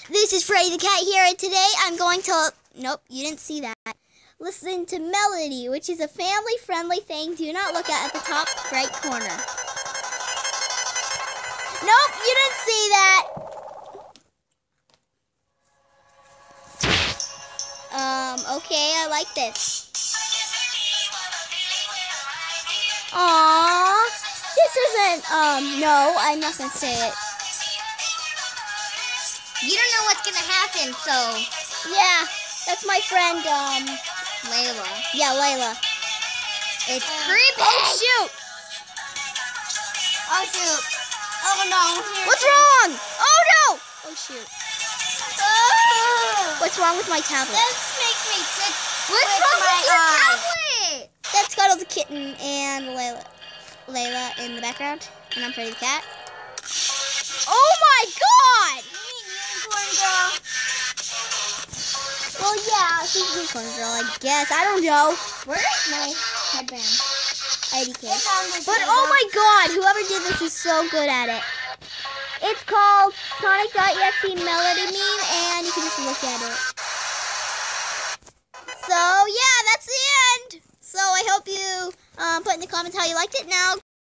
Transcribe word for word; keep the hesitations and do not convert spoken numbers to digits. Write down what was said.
This is Freddy the Cat here, and today I'm going to... Nope, you didn't see that. Listen to Melody, which is a family-friendly thing. Do not look at at the top right corner. Nope, you didn't see that. Um, okay, I like this. Aww, this isn't, um, no, I'm not going to say it. You don't know what's gonna happen, so... Yeah, that's my friend, um... Layla. Yeah, Layla. It's uh, creepy! Oh, shoot! Oh, shoot. Oh, no. What's wrong? Oh, no! Oh, shoot. Oh. What's wrong with my tablet? This makes me sick. What's with wrong my with your eye. tablet? That's Cuddle the Kitten and Layla, Layla in the background. And I'm Freddy the Cat. Oh, my God! Girl. Well, yeah, she's a unicorn girl, I guess. I don't know. Where's my headband? I D K. But oh my God, whoever did this is so good at it. It's called Sonic dot E X E Melody Meme, and you can just look at it. So yeah, that's the end. So I hope you um, put in the comments how you liked it. Now